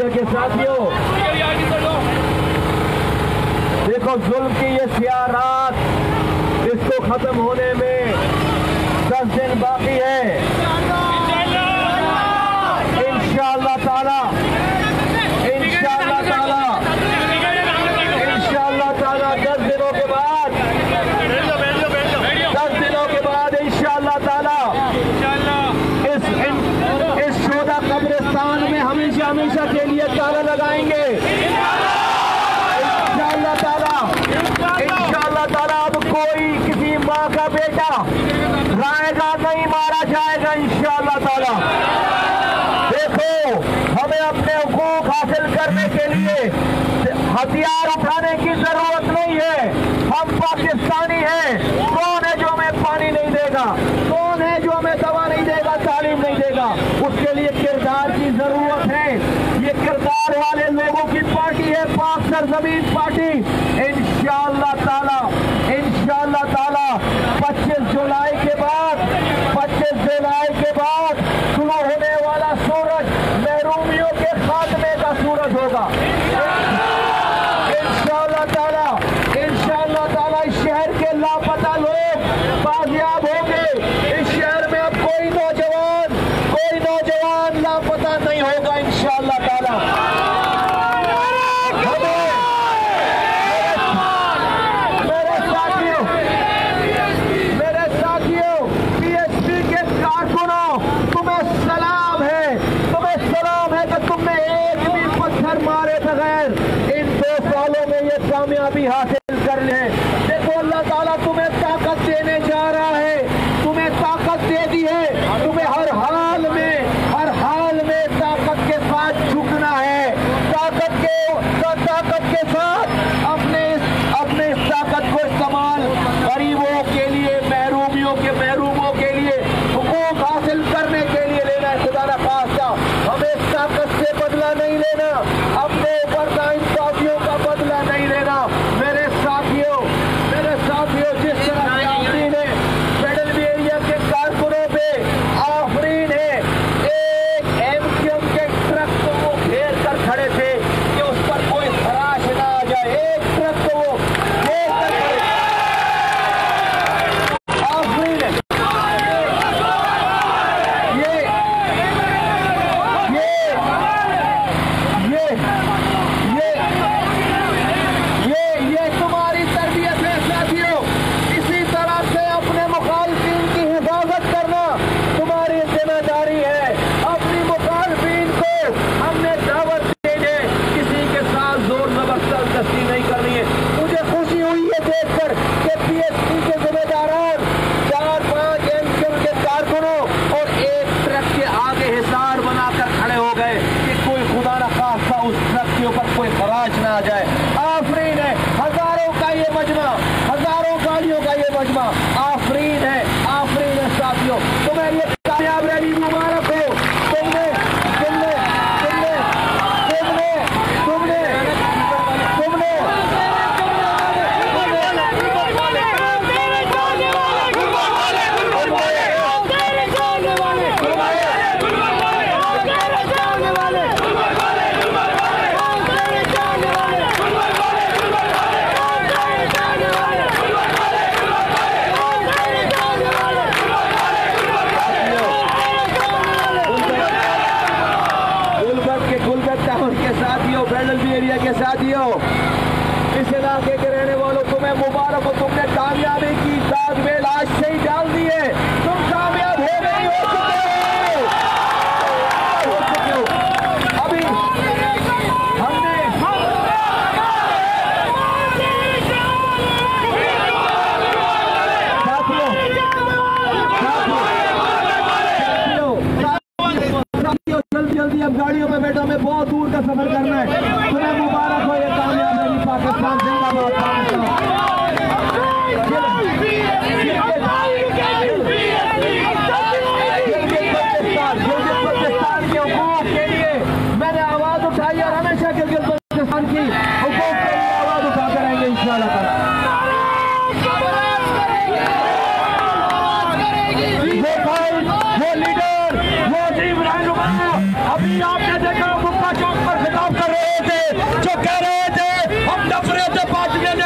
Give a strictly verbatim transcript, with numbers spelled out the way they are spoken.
Media के साथियों, देखो जुल्म की ये स्याह रात, इसको खत्म होने में दस दिन बाकी है। इंशाअल्लाह ताला इंशाअल्लाह ताला इंशाअल्लाह ताला दस दिनों के बाद दस दिनों के बाद इंशाअल्लाह ताला इस इस शोधा कब्रिस्तान में हमेशा हमेशा के लिए ताला लगाएंगे। इंशाअल्लाह ताला इंशाअल्लाह ताला अब कोई किसी माँ का बेटा रायगा नहीं मारा जाएगा इंशाअल्लाह ताला। देखो, हमें अपने हुकूक हासिल करने के लिए हथियार उठाने की जरूरत नहीं है। हम पाकिस्तानी हैं। कौन है जो हमें पानी नहीं देगा? कौन है जो हमें दवा नहीं देगा, तालीम नहीं देगा? उसके लिए किरदार की जरूरत है। ये किरदार वाले लोगों की पार्टी है पाक सरजमीन पार्टी। इंशाअल्लाह ताला इंशाअल्लाह ताला पच्चीस जुलाई के बाद पच्चीस जुलाई के बाद शुरू होने वाला सूरज महरूमियों के खात्मे का सूरज होगा। इंशाअल्लाह ताला इंशाअल्लाह ताला इस शहर के लापता लोग बाजियाब होंगे। इस शहर में अब कोई नौजवान कोई नौजवान लापता नहीं होगा इंशाअल्लाह ताला। मेरे साथियों मेरे साथियों पीएसपी के कारकुनों, तुम्हें सलाम है तुम्हें सलाम है कि तुमने एक भी पत्थर मारे बगैर इन दो सालों में ये कामयाबी हासिल कर ले। देखो, अल्लाह ताला तुम्हें ताकत देने जा रहा है। तुम्हें ताकत दे दी है। तुम्हें हर हाल में हर हाल में ताकत के साथ झुकना है। ताकत के ताकत के साथ अपने अपने इस ताकत को इस्तेमाल गरीबों के लिए, महरूमियों के महरूमों के लिए हुकूक हासिल करने के लिए लेना है। खुदा ना खास्ता हमें इस ताकत से बदला नहीं लेना, अपने ऊपर नाइंसाफियों का बदला नहीं लेना। मेरे साथियों मेरे साथियों जिस तरह से आफरीन है फेडरल एरिया के कारकुनों पे आफरीन है, एक एमक्यूएम के ट्रक को वो घेर कर खड़े थे कि उस पर कोई खराश ना आ जाए। एक ट्रक को वो घेर कर खड़े आफरीन है। ये ये ये ये ये ये तुम्हारी तरबियत है साथियों। इसी तरह से अपने मुखालिफिन की हिफाजत करना तुम्हारी जिम्मेदारी है। अपनी मुखालिफिन को हमने दावत देने, किसी के साथ जोर जबरदस्ती नहीं करनी है। मुझे खुशी हुई है देखकर कि पीएसपी के जिम्मेदारान चार पांच एमक्यूएम के कारकुनों और एक ट्रक के आगे हिसार बनाकर खड़े हो गए कि कोई खुदा न खास्ता उस ट्रक के ऊपर कोई खराज ना आ जाए। आफरीन है हजारों का ये मजमा, हजारों गाड़ियों का ये मजमा। आफरीन है आफरीन है साथियों। तुम्हें ये कामयाब रैली मुबारक हो। तुमने तुमने तुमने तुमने तुमने तुमने कह रहे थे हम नफरत पार्टी